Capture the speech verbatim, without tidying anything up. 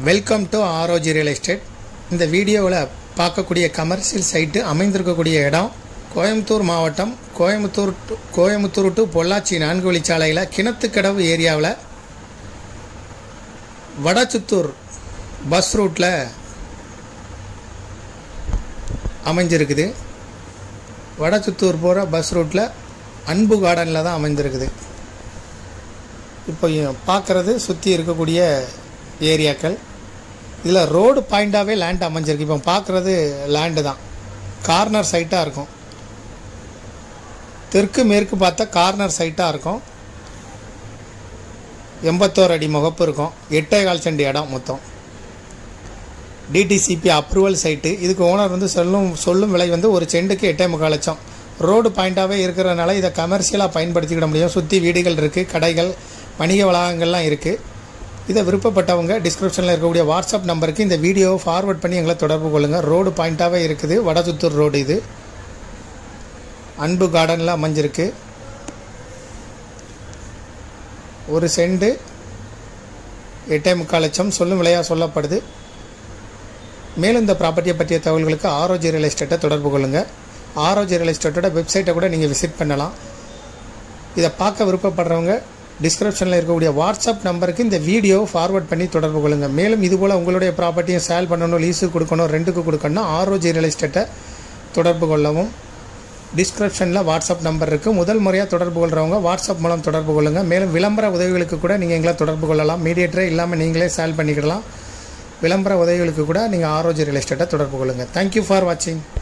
Welcome to Aroj real estate. இந்த வீடியோவில் பார்க்கக்கூடிய கமர்ஷியல் சைட்டு அமைந்திருக்கக்கூடிய இடம் கோயம்புத்தூர் மாவட்டம் கோயம்புத்தூர் டு கோயம்புத்தூர் டு பொள்ளாச்சி நான்கு வழிச்சாலையில் கிணத்துக்கடவு ஏரியாவில் வடச்சுத்தூர் பஸ் ரூட்டில் அமைஞ்சிருக்குது. வடச்சுத்தூர் போகிற பஸ் ரூட்டில் அன்பு கார்டனில் தான் அமைந்திருக்குது. இப்போ பார்க்குறது சுற்றி இருக்கக்கூடிய ஏரியாக்கள். இதில் ரோடு பாயிண்டாகவே லேண்ட் அமைஞ்சிருக்கு. இப்போ பார்க்குறது லேண்டு தான், கார்னர் சைட்டாக இருக்கும். தெற்கு மேற்கு பார்த்தா கார்னர் சைட்டாக இருக்கும். எண்பத்தோரு அடி முகப்பு இருக்கும். எட்டே கால் சென்ட் இடம் மொத்தம். DTCP approval site. இதுக்கு ஓனர் வந்து சொல்லும் சொல்லும் விலை வந்து ஒரு சென்ட்டுக்கு எட்டே முக்கால் லட்சம். ரோடு பாயிண்டாகவே இருக்கிறதுனால இதை கமர்ஷியலாக பயன்படுத்திக்கிட முடியும். சுற்றி வீடுகள் இருக்குது, கடைகள், வணிக வளாகங்கள்லாம் இருக்குது. இதை விருப்பப்பட்டவங்க டிஸ்கிரிப்ஷனில் இருக்கக்கூடிய வாட்ஸ்அப் நம்பருக்கு இந்த வீடியோவை ஃபார்வர்ட் பண்ணி எங்களை தொடர்பு கொள்ளுங்கள். ரோடு பாயிண்ட்டாகவே இருக்குது. வடச்சுத்தூர் ரோடு இது. அன்பு கார்டனில் அமைஞ்சிருக்கு. ஒரு சென்ட் எட்டே முக்கால் லட்சம் சொல்லும் விலையாக சொல்லப்படுது. மேலும் இந்த ப்ராப்பர்ட்டியை பற்றிய தகவல்களுக்கு ஆரோஜ் ரியல் எஸ்டேட்டை தொடர்பு கொள்ளுங்கள். ஆரோஜ் ரியல் எஸ்டேட்டோட வெப்சைட்டை கூட நீங்கள் விசிட் பண்ணலாம். இதை பார்க்க விருப்பப்படுறவங்க டிஸ்கிரிப்ஷனில் இருக்கக்கூடிய வாட்ஸ்அப் நம்பருக்கு இந்த வீடியோவை ஃபார்வர்ட் பண்ணி தொடர்பு கொள்ளுங்கள். மேலும் இதுபோல் உங்களுடைய ப்ராப்பர்ட்டியை சேல் பண்ணணும், லீஸுக்கு கொடுக்கணும், ரெண்டுக்கு கொடுக்கணும், ஆரோஜ் ரியல் எஸ்டேட்டை தொடர்பு கொள்ளவும். டிஸ்கிரிப்ஷனில் வாட்ஸ்அப் நம்பர் இருக்குது. முதல் முறையாக தொடர்பு கொள்கிறவங்க வாட்ஸ்அப் மூலம் தொடர்பு கொள்ளுங்கள். மேலும் விளம்பர உதவிகளுக்கு கூட நீங்கள் எங்களை தொடர்பு கொள்ளலாம். மீடியேட்டரே இல்லாமல் நீங்களே சேல் பண்ணிக்கிடலாம். விளம்பர உதவிகளுக்கு கூட நீங்கள் ஆரோஜ் ரியல் எஸ்டேட்டை தொடர்பு கொள்ளுங்கள். தேங்க்யூ ஃபார் வாட்சிங்.